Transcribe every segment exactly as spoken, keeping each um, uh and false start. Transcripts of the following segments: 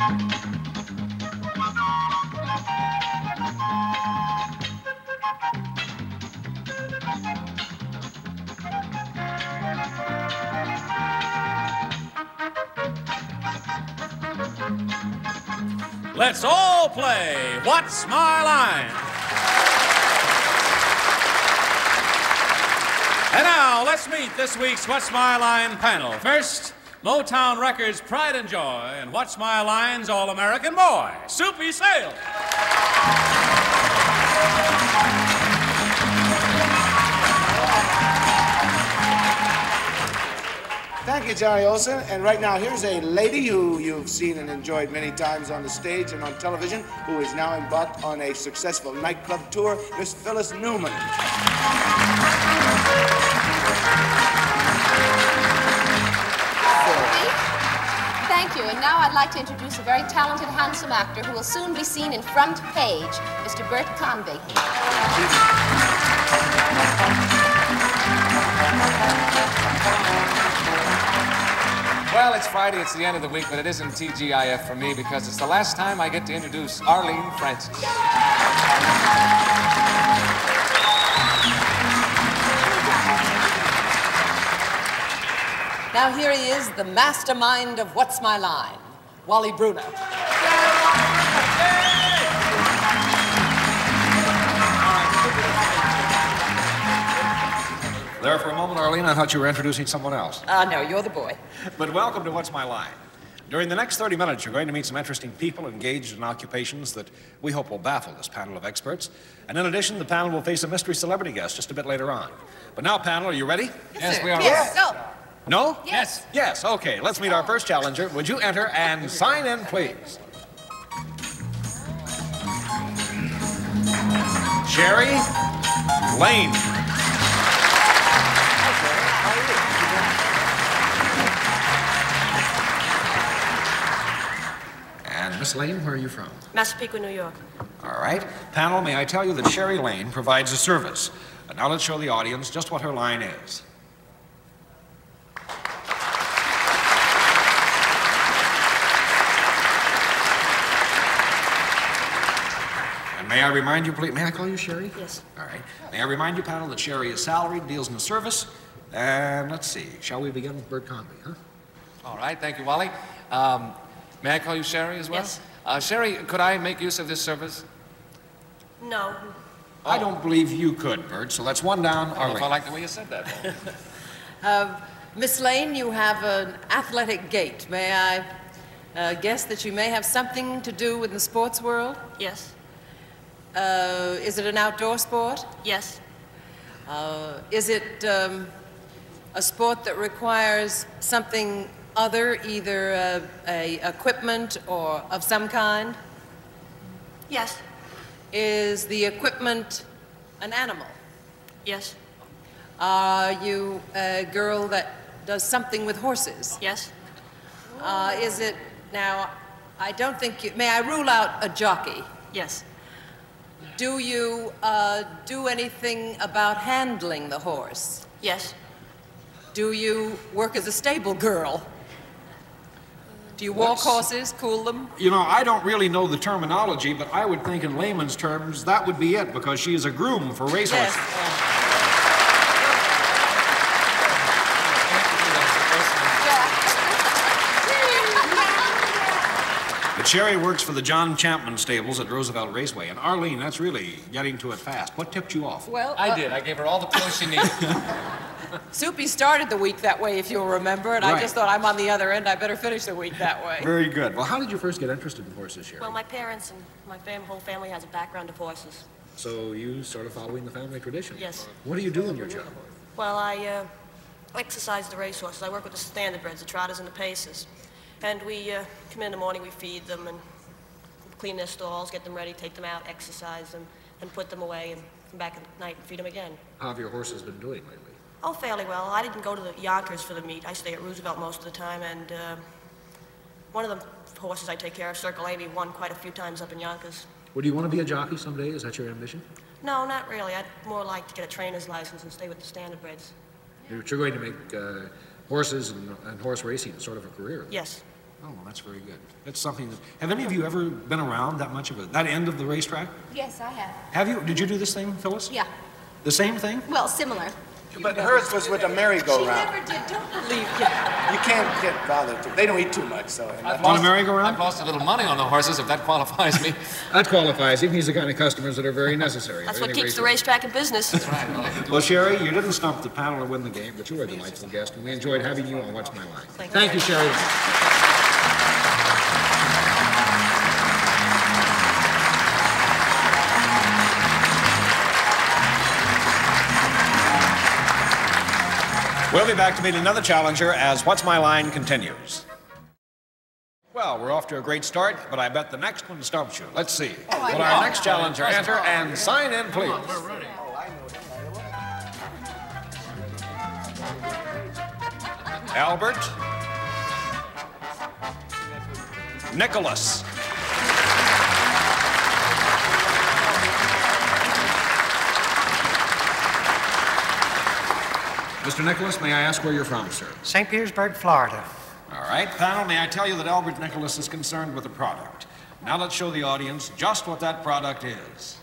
Let's all play What's My Line? And now, let's meet this week's What's My Line panel. First, Motown Records' pride and joy, and What's My Line's All-American boy, Soupy Sales. Thank you, Jerry Olson. And right now, here's a lady who you've seen and enjoyed many times on the stage and on television, who is now embarked on a successful nightclub tour, Miss Phyllis Newman. Thank you. And now I'd like to introduce a very talented, handsome actor who will soon be seen in front page, Mister Bert Convy. Well, it's Friday, it's the end of the week, but it isn't T G I F for me because it's the last time I get to introduce Arlene Francis. Now here he is, the mastermind of What's My Line, Wally Bruner. There for a moment, Arlene, I thought you were introducing someone else. Ah, uh, no, you're the boy. But welcome to What's My Line. During the next thirty minutes, you're going to meet some interesting people engaged in occupations that we hope will baffle this panel of experts. And in addition, the panel will face a mystery celebrity guest just a bit later on. But now, panel, are you ready? Yes, yes we are. Yes, go. No? Yes. Yes, okay. Let's meet our first challenger. Would you enter and sign in, please? Sherry Lane. And Miss Lane, where are you from? Massapequa, New York. All right. Panel, may I tell you that Sherry Lane provides a service. And now let's show the audience just what her line is. May I remind you, please, may I call you Sherry? Yes. All right. May I remind you, panel, that Sherry is salaried, deals in the service. And let's see, shall we begin with Bert Convy, huh? All right, thank you, Wally. Um, may I call you Sherry as well? Yes. Uh, Sherry, could I make use of this service? No. I don't believe you could, Bert, so that's one down. I don't know if Arlene. I like the way you said that. Uh, Miss Lane, you have an athletic gait. May I uh, guess that you may have something to do with the sports world? Yes. Uh, is it an outdoor sport? Yes. Uh, is it um, a sport that requires something other, either uh, a equipment or of some kind? Yes. Is the equipment an animal? Yes. Are you a girl that does something with horses? Yes. Uh, is it, now, I don't think you, may I rule out a jockey? Yes. Do you uh, do anything about handling the horse? Yes. Do you work as a stable girl? Do you walk What's... horses, cool them? You know, I don't really know the terminology, but I would think in layman's terms that would be it, because she is a groom for racehorses. Yes. But Sherry works for the John Chapman stables at Roosevelt Raceway. And Arlene, that's really getting to it fast. What tipped you off? Well, I uh, did. I gave her all the clues she needed. Soupy started the week that way, if you'll remember, and Right. I just thought, I'm on the other end, I better finish the week that way. Very good. Well, how did you first get interested in horses, Sherry? Well, my parents and my fam whole family has a background of horses. So you sort of following the family tradition? Yes. What do you do in your job? Well, I uh, exercise the racehorses. I work with the standardbreds, the trotters and the pacers. And we uh, come in the morning, we feed them and clean their stalls, get them ready, take them out, exercise them, and put them away, and come back at night and feed them again. How have your horses been doing lately? Oh, fairly well. I didn't go to the Yonkers for the meet. I stay at Roosevelt most of the time, and uh, one of the horses I take care of, Circle Amy, won quite a few times up in Yonkers. Well, do you want to be a jockey someday? Is that your ambition? No, not really. I'd more like to get a trainer's license and stay with the standardbreds. But you're going to make uh, horses and, and horse racing sort of a career. Yes. Oh, well, that's very good. That's something that... Have any of you ever been around that much of it? That end of the racetrack? Yes, I have. Have you? Did you do this thing, Phyllis? Yeah. The same thing? Well, similar. But hers was with a She merry-go-round. never did. Don't believe you. You can't get bothered to. They don't eat too much, so. I've On a lost- merry-go-round? I've lost a little money on the horses, if that qualifies me. That qualifies him. He's the kind of customers that are very necessary. That's for what any keeps the racetrack. racetrack in business. That's right. Well, I can do Well, Sherry, you didn't stump the panel or win the game, but you were a delightful guest, and we enjoyed having you on What's My Line. Thank you. Thank you, Sherry. We'll be back to meet another challenger as What's My Line continues. Well, we're off to a great start, but I bet the next one stumps you. Let's see. Will our next challenger enter and sign in, please? Albert. Nicholas. Mister Nicholas, may I ask where you're from, sir? Saint Petersburg, Florida. All right, panel, may I tell you that Albert Nicholas is concerned with a product. Now let's show the audience just what that product is.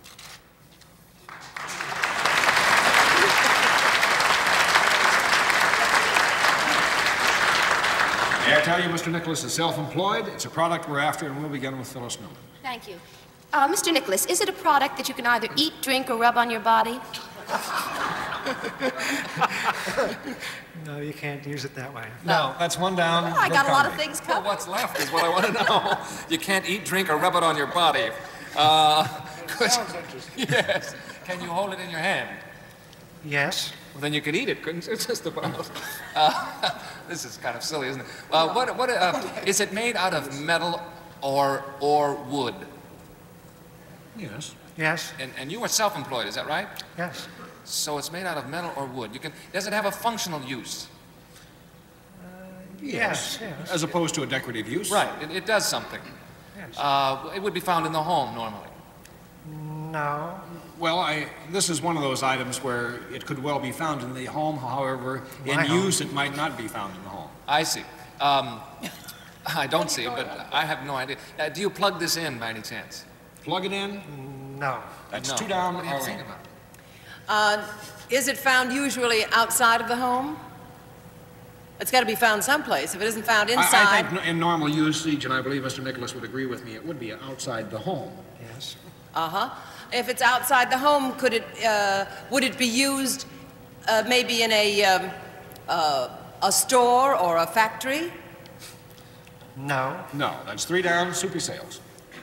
May I tell you, Mister Nicholas is self-employed. It's a product we're after, and we'll begin with Phyllis Newman. Thank you. Uh, Mister Nicholas, is it a product that you can either eat, drink, or rub on your body? No, you can't use it that way. No, that's one down. Oh, I Bert got a lot of Convy. things Well, covered. what's left is what I want to know. You can't eat, drink, or rub it on your body. Uh, could, yes. Can you hold it in your hand? Yes. Well, then you could eat it, couldn't you? Just about. Uh, this is kind of silly, isn't it? Uh, what, what, uh, is it made out of metal or, or wood? Yes. Yes. And, and you were self-employed, is that right? Yes. So it's made out of metal or wood. You can, does it have a functional use? Yes. Yes. As opposed to a decorative use. Right, it, it does something. Yes. Uh, it would be found in the home normally. No. Well, I, this is one of those items where it could well be found in the home. However, in My home. use, it might not be found in the home. I see. Um, I don't see, but I have no idea. Uh, do you plug this in by any chance? Plug it in. No. That's No. two down. What do you Arlene. think about it? Uh, is it found usually outside of the home? It's got to be found someplace. If it isn't found I, inside, I think in normal usage, and I believe Mister Nicholas would agree with me, it would be outside the home. Yes. uh-huh. If it's outside the home, could it, uh, would it be used uh, maybe in a, um, uh, a store or a factory? No. No, that's three down. Soupy Sales.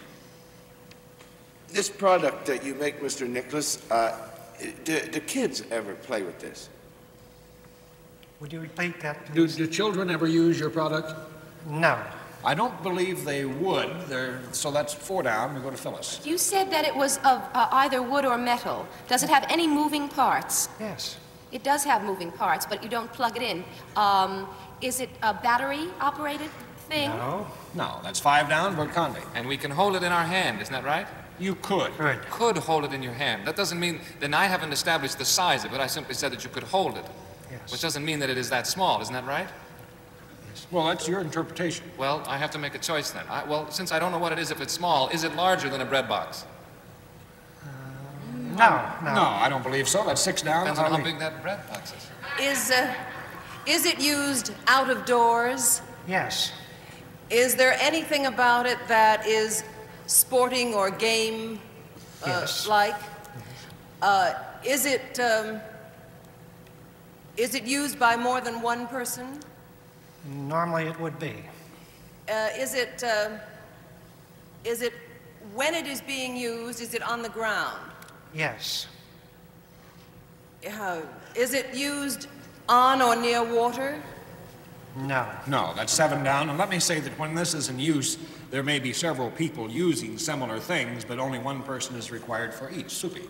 This product that you make, Mister Nicholas, uh, do, do kids ever play with this? Would you repeat that, Do, please? do children ever use your product? No. I don't believe they would. They're, so that's four down. We go to Phyllis. You said that it was of uh, either wood or metal. Does it have any moving parts? Yes. It does have moving parts, but you don't plug it in. Um, is it a battery-operated thing? No. No, that's five down. Bert Convy. And we can hold it in our hand, isn't that right? You could. Good. Could hold it in your hand. That doesn't mean, then I haven't established the size of it. I simply said that you could hold it. Yes. Which doesn't mean that it is that small, isn't that right? Well, that's your interpretation. Well, I have to make a choice then. I, well, since I don't know what it is if it's small, is it larger than a bread box? No. No. No, I don't believe so. That's six down. Depends on how Arlene. big that bread box is. Is, uh, is it used out of doors? Yes. Is there anything about it that is sporting or game uh, Yes. like? Uh, is it um, is it used by more than one person? Normally it would be. Uh, is it uh, is it when it is being used? Is it on the ground? Yes. Uh, is it used on or near water? No. No, that's seven down. And let me say that when this is in use, there may be several people using similar things, but only one person is required for each. Soupy.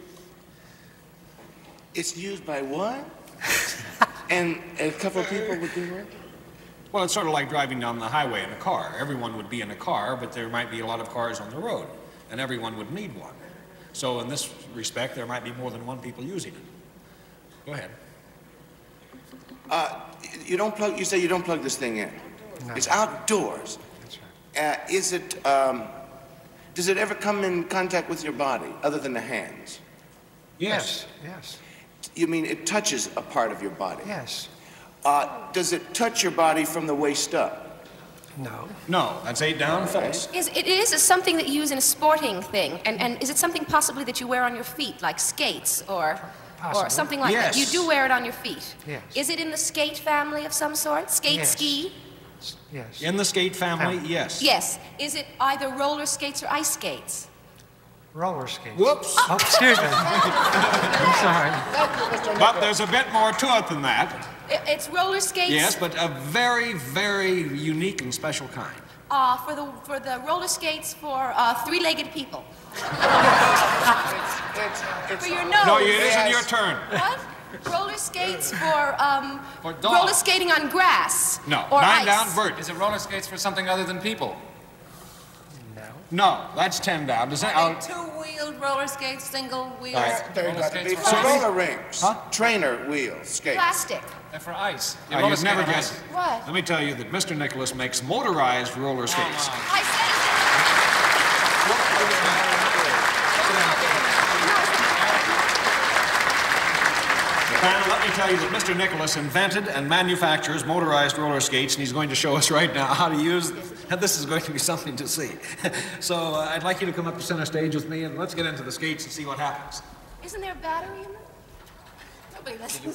It's used by one? And a couple of people would do it? Well, it's sort of like driving down the highway in a car. Everyone would be in a car, but there might be a lot of cars on the road, and everyone would need one. So in this respect, there might be more than one people using it. Go ahead. Uh, you don't plug, you say you don't plug this thing in? No. It's outdoors. That's right. Uh, is it, um, does it ever come in contact with your body, other than the hands? Yes. Yes. You mean it touches a part of your body? Yes. Uh, does it touch your body from the waist up? No. No, that's eight down, Phyllis. Is, it is something that you use in a sporting thing, and, and is it something possibly that you wear on your feet, like skates or, or something like Yes. that? You do wear it on your feet? Yes. Is it in the skate family of some sort? Skate, Yes. ski? Yes. In the skate family, Family. yes. Yes. Is it either roller skates or ice skates? Roller skates. Whoops. Oh, excuse me. I'm sorry. But there's a bit more to it than that. I- It's roller skates? Yes, but a very, very unique and special kind. Uh, for the for the roller skates for uh, three-legged people. It's, it's, it's, For your nose. No, it isn't Yes. your turn. What? Roller skates for um For dogs. roller skating on grass. No. Or Nine ice. down, Bert. Is it roller skates for something other than people? No. No, that's ten down. Does that? Are I'll- they two-wheeled roller skates, single wheels? All right. There you Roller got to skates be for for ice. roller rinks, Huh? trainer wheel skates. Plastic. They're for ice. You Oh, roller you'd skate never on guess ice. it. What? Let me tell you that Mister Nicholas makes motorized roller skates. I said Panel, let me tell you that Mister Nicholas invented and manufactures motorized roller skates, and he's going to show us right now how to use them. And this is going to be something to see. So uh, I'd like you to come up to center stage with me, and let's get into the skates and see what happens. Isn't there a battery in them? Nobody listens.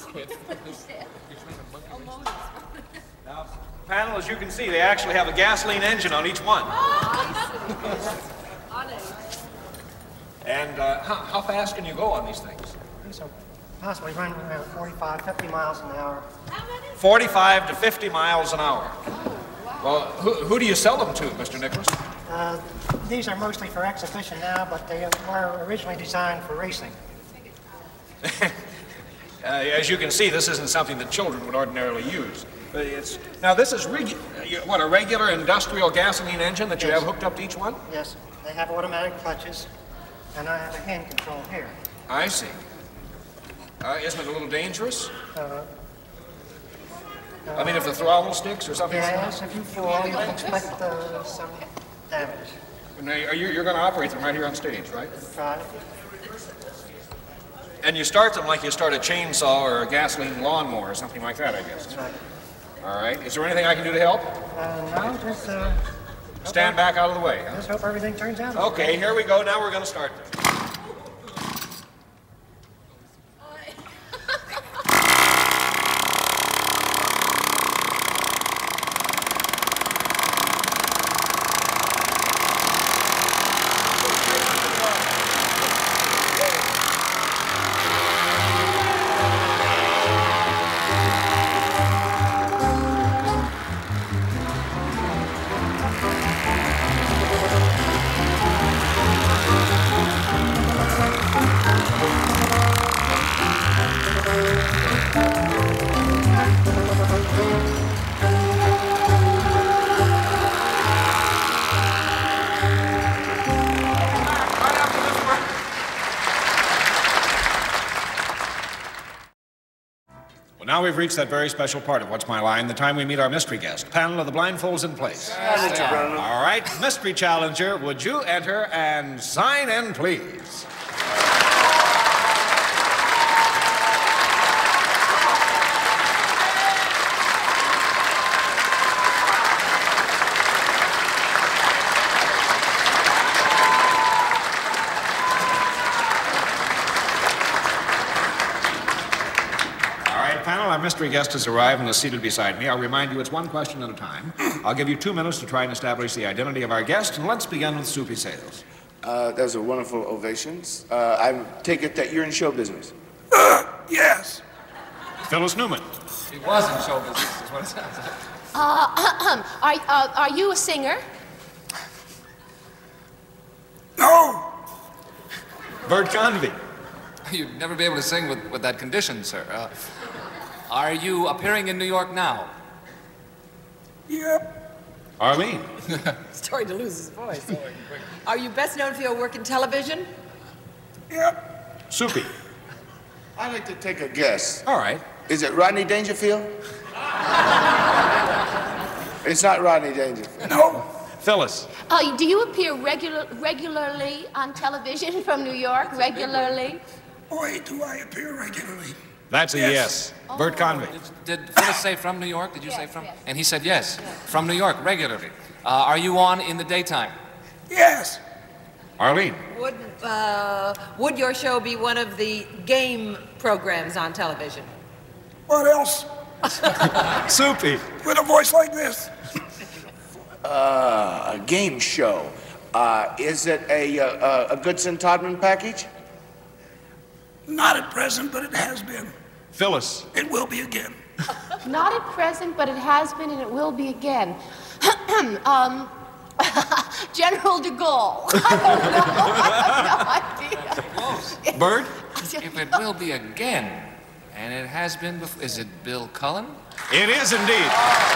Now, panel, as you can see, they actually have a gasoline engine on each one. And uh, how, how fast can you go on these things? So possibly run around forty-five, fifty miles an hour. forty-five to fifty miles an hour. Well, who, who do you sell them to, Mister Nicholas? Uh, these are mostly for exhibition now, but they were originally designed for racing. Uh, as you can see, this isn't something that children would ordinarily use. But it's, now, this is regu- uh, what, a regular industrial gasoline engine that you Yes. have hooked up to each one? Yes, they have automatic clutches, and I have a hand control here. I see. Uh, isn't it a little dangerous? Uh, I mean, if the throttle sticks or something? yes, if you fall, you can expect uh, some damage. Now, are you, you're going to operate them right here on stage, right? Try. And you start them like you start a chainsaw or a gasoline lawnmower or something like that, I guess. That's right. All right. Is there anything I can do to help? Uh, no, just, uh, Stand back out of the way. Huh? just hope everything turns out. Okay, here we go. Now we're going to start this. Now we've reached that very special part of What's My Line, the time we meet our mystery guest. Panel of the blindfolds in place. All right, mystery challenger, would you enter and sign in, please? Our mystery guest has arrived and is seated beside me. I'll remind you it's one question at a time. I'll give you two minutes to try and establish the identity of our guest, and let's begin with Soupy Sales. Uh, those are wonderful ovations. Uh, I take it that you're in show business. Uh, yes. Phyllis Newman. He was in show business, is what it sounds like. Uh, are, uh, are you a singer? No. Bert Convy. You'd never be able to sing with, with that condition, sir. Uh, are you appearing in New York now? Yep. Arlene. Starting to lose his voice. Are you best known for your work in television? Yep. Soupy. I'd like to take a guess. All right. Is it Rodney Dangerfield? It's not Rodney Dangerfield. No. Phyllis. Uh, do you appear regular, regularly on television from New York? Regularly? Boy, do I appear regularly. That's a yes. yes. Bert Convy. Did, did Phyllis say from New York? Did you Yes, say from? yes. And he said yes, from New York, regularly. Uh, are you on in the daytime? Yes. Arlene. Would, uh, would your show be one of the game programs on television? What else? Soupy. With a voice like this. Uh, a game show. Uh, is it a, uh, a Goodson Todman package? Not at present, but it has been. Phyllis. It will be again. Not at present, but it has been and it will be again. um, General de Gaulle. I don't know. I have no idea. Bert. If it will be again, and it has been before, is it Bill Cullen? It is indeed.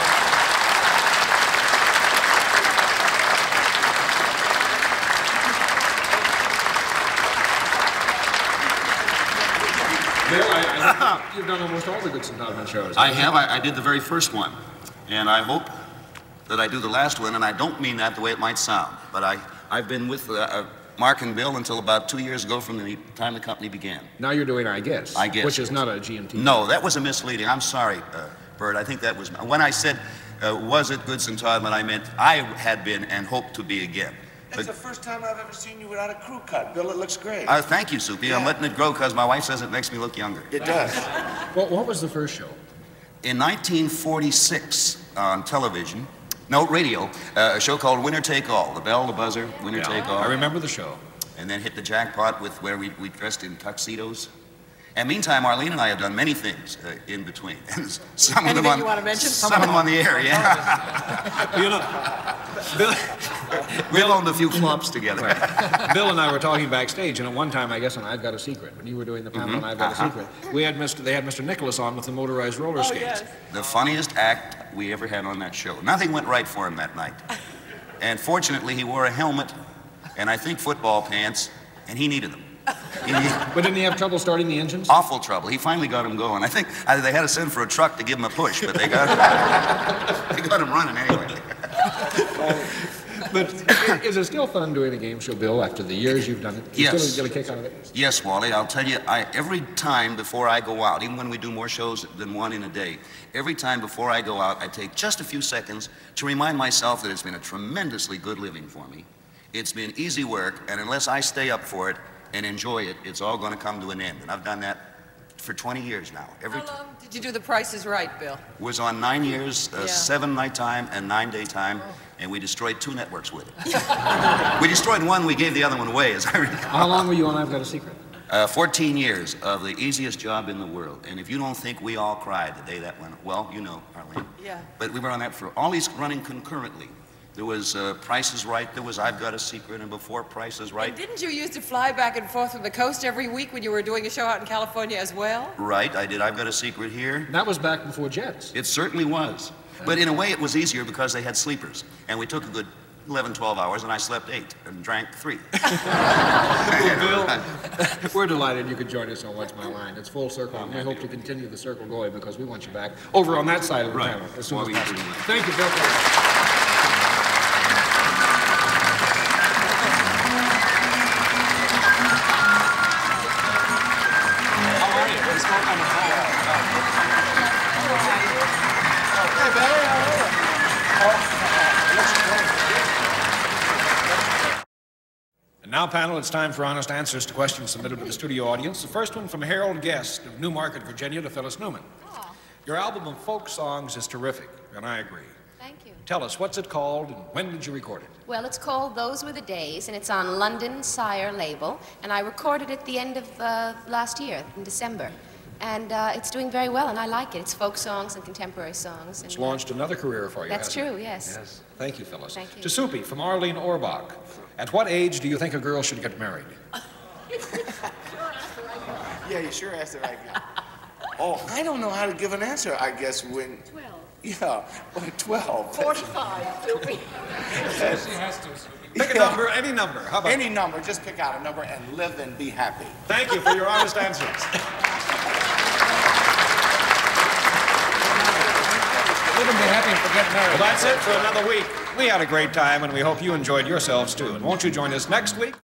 Bill, I, I think you've done almost all the Goodson Todman shows. I have. I, I did the very first one. And I hope that I do the last one, and I don't mean that the way it might sound. But I, I've been with uh, uh, Mark and Bill until about two years ago from the time the company began. Now you're doing I Guess. I Guess. Which is not a G M T. No, that was a misleading. I'm sorry, uh, Bert. I think that was... When I said, uh, was it Goodson Todman, I meant I had been and hoped to be again. That's the first time I've ever seen you without a crew cut. Bill, it looks great. Uh, thank you, Soupy. Yeah. I'm letting it grow because my wife says it makes me look younger. It does. Well, what was the first show? In nineteen forty-six, on television, no, radio, uh, a show called Winner Take All. The bell, the buzzer, Winner Yeah, Take All. I remember the show. And then hit the jackpot with where we, we dressed in tuxedos. And meantime, Arlene and I have done many things uh, in between. And some of them Anything on, you want to mention? Some of them on the air, yeah. You know, Bill, We've owned a few flops together. Right. Bill and I were talking backstage, and at one time, I guess, on I've Got a Secret, when you were doing the panel on I've Got Uh-huh. a Secret, we had Mister they had Mister Nicholas on with the motorized roller skates. yes. The funniest act we ever had on that show. Nothing went right for him that night. And fortunately, he wore a helmet and I think football pants, and he needed them. He needed But didn't he have trouble starting the engines? awful trouble. He finally got him going. I think uh, they had to send for a truck to give him a push, but they got they got him running anyway. But is it still fun doing a game show, Bill, after the years you've done it? You Yes. still get a kick out of it? Yes, Wally, I'll tell you, I, every time before I go out, even when we do more shows than one in a day, every time before I go out, I take just a few seconds to remind myself that it's been a tremendously good living for me. It's been easy work, and unless I stay up for it and enjoy it, it's all going to come to an end. And I've done that for twenty years now. Every How long did you do The Price is Right, Bill? was on nine years, uh, Yeah. seven nighttime and nine daytime, and we destroyed two networks with it. We destroyed one, we gave the other one away, as I recall. How long were you on I've Got a Secret? Uh, fourteen years of the easiest job in the world. And if you don't think we all cried the day that went, well, you know, Arlene. Yeah. But we were on that for all these running concurrently. There was uh, Price is Right, there was I've Got a Secret, and before Price is Right. And didn't you used to fly back and forth from the coast every week when you were doing a show out in California as well? Right, I did I've Got a Secret here. That was back before jets. It certainly was. But in a way, it was easier because they had sleepers. And we took a good eleven, twelve hours, and I slept eight and drank three. Bill, we're delighted you could join us on What's My Line. It's full circle, and we hope to continue the circle going because we want you back over on that side of the Right. panel as soon Well, as we possible. do. Thank you, Bill. And now, panel, it's time for honest answers to questions submitted to the studio audience. The first one from Harold Guest of Newmarket, Virginia, to Phyllis Newman. Oh, Your album of folk songs is terrific, and I agree. thank you. Tell us, what's it called, and when did you record it? Well, it's called Those Were the Days, and it's on London Sire label, and I recorded it at the end of uh, last year, in December. And uh, it's doing very well, and I like it. It's folk songs and contemporary songs. And, It's launched another career for you, That's hasn't true, it? yes. Yes. Thank you, Phyllis. Thank you. To Soupy, from Arlene Orbach. At what age do you think a girl should get married? Yeah, you sure asked the right guy. Oh, I don't know how to give an answer, I guess, when... Twelve. Yeah, well, twelve. Forty-five, Soupy. She has to. Pick a Yeah. number, any number. How about Any number, just pick out a number and live and be happy. Thank you for your honest answers. Let them be happy and forget marriage. Well, that's it for another week. We had a great time, and we hope you enjoyed yourselves, too. And won't you join us next week?